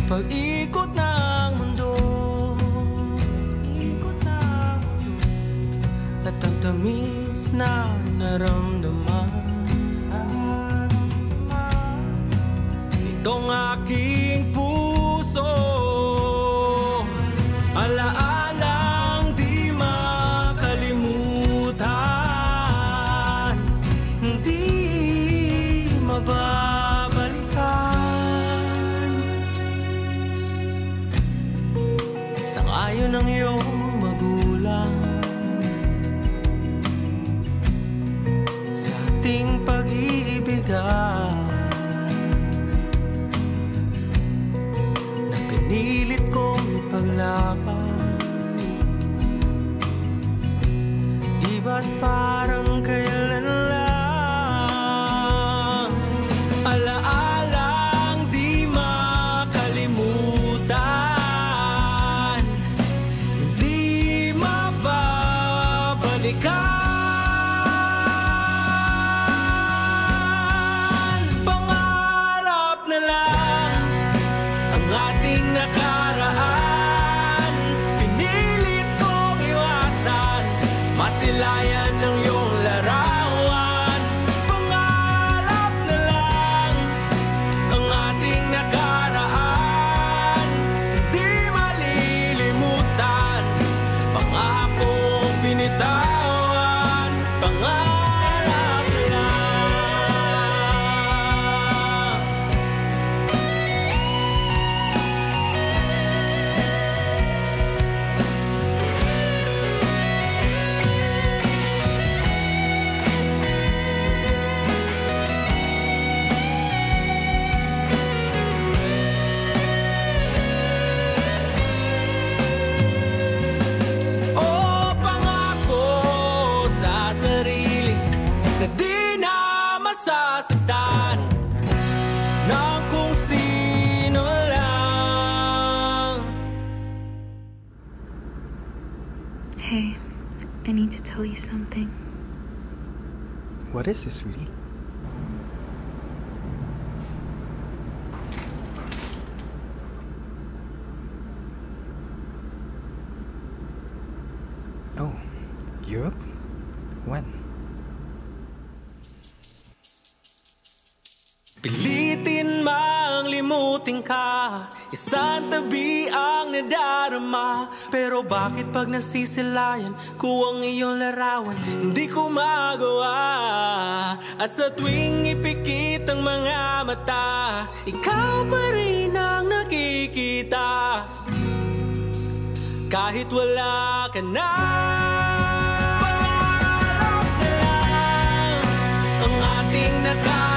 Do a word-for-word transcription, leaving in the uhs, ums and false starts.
pag-ikot ng mundo, ikot ng mundo, at ang tamis na naramdaman nitong aking puso. Alaalang di makalimutan, hindi mababalikan. Sang-ayon ang iyong magulang sa ating pag-iibigan, na pinilit kong ipaglaban. Di ba't parang kailan lang, alaalang di makalimutan, di mababalikan. Pangarap na lang ang ating nakaraan, pinilit kong iwasan, masilayan ng iyong larawan. Pangarap na lang ang ating nakaraan, di malilimutan, pangakong binitawan. Pangarap na lang. O pangako sa sarili na di na masasaktan ng kung sino lang. Hey, I need to tell you something. What is this, sweetie? Oh, Europe? When? Pilitin mang limutin ka, isang tabi ang nadarama. Pero bakit pag nasisilayan ko ang iyong larawan, hindi ko magawa? At sa tuwing ipikit ang mga mata, ikaw pa rin ang nakikita, kahit wala ka na. Pangarap na lang ang ating nakaraan,